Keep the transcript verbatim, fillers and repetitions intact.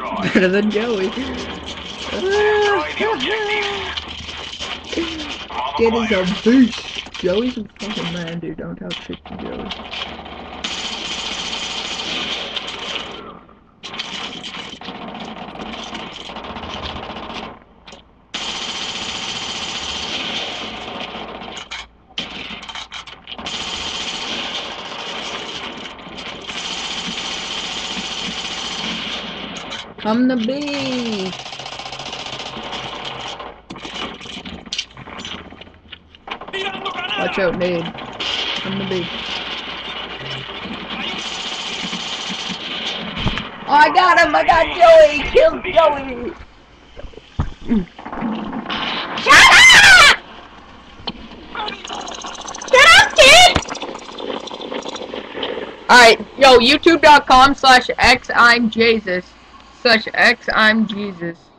Better than Joey. Kid is a beast. Joey's a fucking man, dude. Don't talk shit to Joey. Come the bee. Watch out, dude. Come the bee. Oh, I got him! I got Joey! Killed Joey! Shut up! Shut up, kid! Alright, yo, youtube dot com slash xiMJesus slash xiMJesus.